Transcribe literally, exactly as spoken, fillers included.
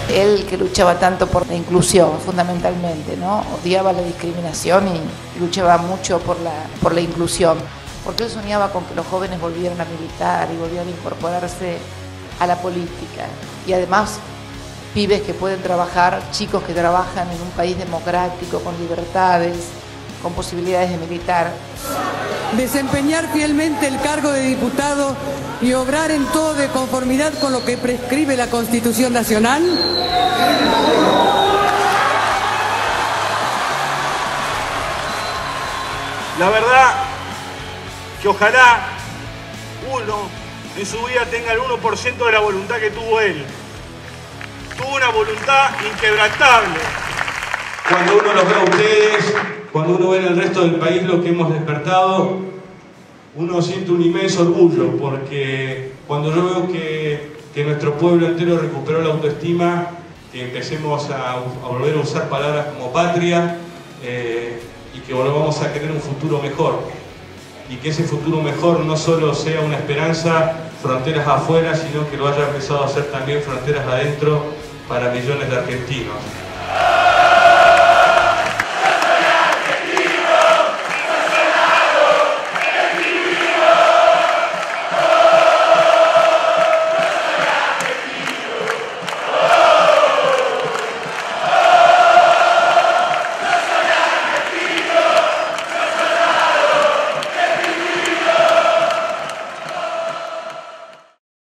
Él que luchaba tanto por la inclusión, fundamentalmente, ¿no? Odiaba la discriminación y luchaba mucho por la, por la inclusión, porque él soñaba con que los jóvenes volvieran a militar y volvieran a incorporarse a la política. Y además, pibes que pueden trabajar, chicos que trabajan en un país democrático, con libertades, con posibilidades de militar. Desempeñar fielmente el cargo de diputado y obrar en todo de conformidad con lo que prescribe la Constitución Nacional. La verdad que ojalá uno en su vida tenga el uno por ciento de la voluntad que tuvo él. Tuvo una voluntad inquebrantable. Cuando uno los ve a ustedes, cuando uno ve en el resto del país lo que hemos despertado, uno siente un inmenso orgullo, porque cuando yo veo que, que nuestro pueblo entero recuperó la autoestima, que empecemos a, a volver a usar palabras como patria, eh, y que volvamos a querer un futuro mejor, y que ese futuro mejor no solo sea una esperanza fronteras afuera, sino que lo haya empezado a hacer también fronteras adentro para millones de argentinos.